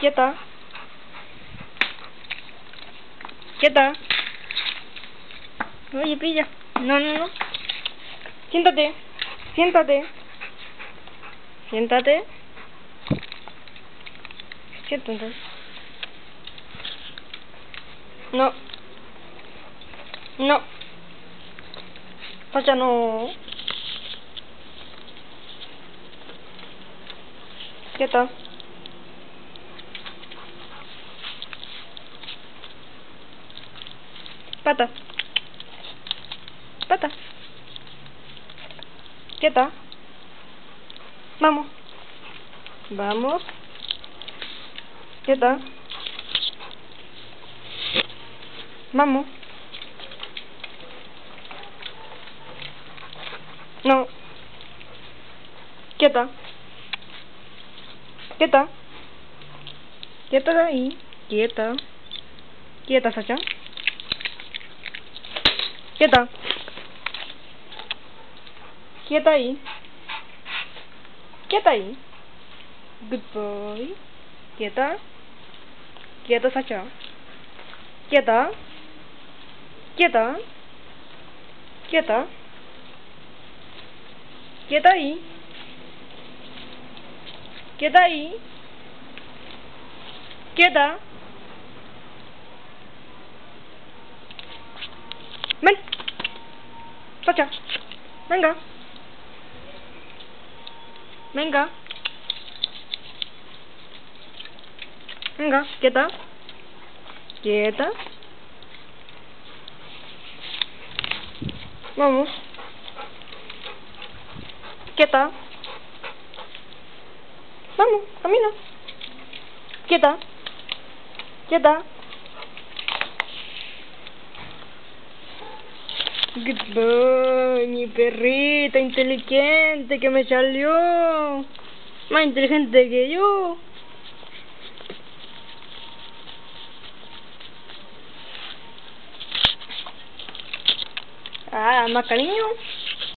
Quieta. Quieta. Oye, pilla. No, no, no. Siéntate. Siéntate. Siéntate. Siéntate. No. No. Sacha, no. Quieta. Pata. Pata. Quieta. Vamos. Vamos. Quieta. Vamos. No. Quieta. Quieta. Quieta ahí. Quieta. Quieta, Sacha. Quieta. Quieta ahí. Quieta ahí. Good boy. Quieta. Quieta, Sacha. Quieta. Quieta. Quieta. Quieta ahí. Quieta ahí. Quieta. Ven. Sacha. Venga. Venga. Venga. Quieta. Quieta. Vamos. Quieta. Vamos, camina. Quieta. Quieta. Good boy, mi perrita inteligente que me salió. Más inteligente que yo. Ah, más cariño.